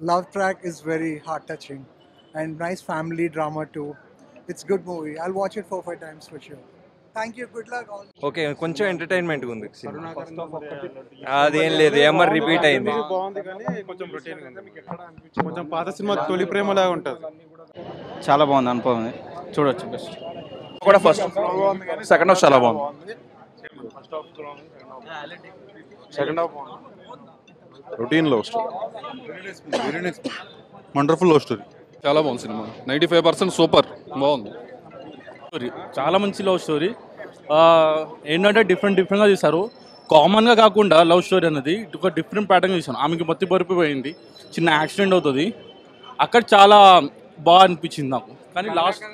love track is very heart touching and nice family drama too. It's good movie. I'll watch it 4 5 times for sure. Thank you. Good luck all. Okay, కొంచెం entertainment ఉంది cinema. అదేం అదేం లేదు, ఏమర్ repeat అయింది. బాగుంది కానీ కొంచెం routine కొంచెం పాత సినిమా తొలి ప్రేమలాగా ఉంటుంది. చాలా బాగుంది, అనుభవం చూడొచ్చు. బెస్ట్ కూడా ఫస్ట్ సెకండ్ హాఫ్ చాలా బాగుంది. Second half routine love story, wonderful love story. చాలా బాగుంది సినిమా. 95% సూపర్ బాగుంది. స్టోరీ చాలా మంచి లవ్ స్టోరీ. ఏంటంటే డిఫరెంట్గా తీశారు. కామన్గా కాకుండా లవ్ స్టోరీ అనేది ఒక డిఫరెంట్ ప్యాటర్న్ తీశాను. ఆమెకి మత్తి పరిపోయింది, చిన్న యాక్సిడెంట్ అవుతుంది, అక్కడ చాలా బాగా అనిపించింది నాకు. కానీ లాస్ట్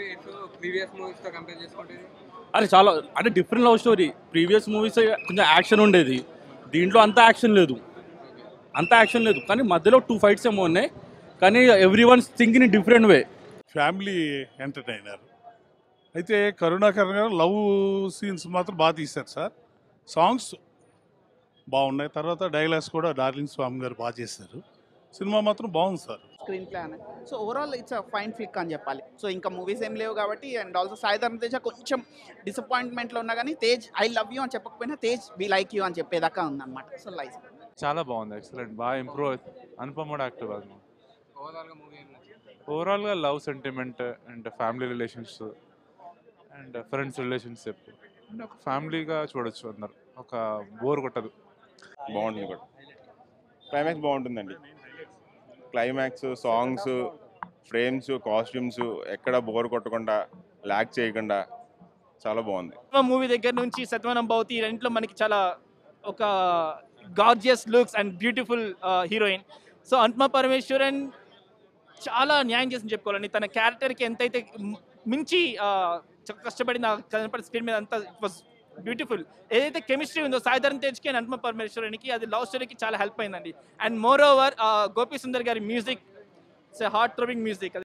అరే చాలా అంటే different love story. Previous movies కొంచెం యాక్షన్ ఉండేది, దీంట్లో అంత యాక్షన్ లేదు, కానీ మధ్యలో 2 ఫైట్స్ ఏమో ఉన్నాయి, కానీ every one thinking in different way. Family entertainer అయితే కరుణాకర్ గారు లవ్ సీన్స్ మాత్రం బాగా తీశారు సార్. సాంగ్స్ బాగున్నాయి, తర్వాత డైలాగ్స్ కూడా డార్లింగ్ స్వామి గారు బాగా చేశారు. సినిమా మాత్రం బాగుంది సార్. స్క్రీన్ ప్లే అని so overall it's a fine flick అని చెప్పాలి. సో ఇంకా మూవీస్ ఏం లేవు కాబట్టి, అండ్ ఆల్సో సాయి ధరమ్ తేజ కొంచెం డిసప్పాయింట్మెంట్లో ఉన్నా కానీ తేజ్ ఐ లవ్ యూ అని చెప్పకపోయినా తేజ్ వి లైక్ యూ అని చెప్పేదాకా ఉందన్నమాట. సో లైక్ చాలా బాగుంది, ఎక్సలెంట్, బాగా ఇంప్రూవ్. అనుపమ కూడా యాక్టివ్ కాదు. ఓవరాల్గా love sentiment and family relations and friends relationship and ఒక ఫ్యామిలీగా చూడొచ్చు అందరు, ఒక బోర్ కొట్టదు. బాగుంటుంది కూడా. క్లైమాక్స్ బాగుంటుందండి. క్లైమాక్స్, సాంగ్స్, ఫ్రేమ్స్, కాస్ట్యూమ్స్ ఎక్కడ బోర్ కొట్టకుండా, ల్యాక్ చేయకుండా చాలా బాగుంది. మూవీ దగ్గర నుంచి సత్యవనం భవతి రెంట్లో మనకి చాలా ఒక gorgeous looks and beautiful heroine. So Anupama Parameswaran చాలా న్యాయం చేసి చెప్పుకోవాలండి. తన క్యారెక్టర్కి ఎంతైతే మించి కష్టపడిన కనపడి స్క్రీన్ మీద అంతా ఇట్ వాజ్ బ్యూటిఫుల్. ఏదైతే కెమిస్ట్రీ ఉందో సాయి ధరమ్ తేజ్కి అండ్ అనుపమ పరమేశ్వరన్కి, అది లవ్ స్టోరీకి చాలా హెల్ప్ అయిందండి. And moreover Gopi Sundar గారి music, it's heart throbbing music.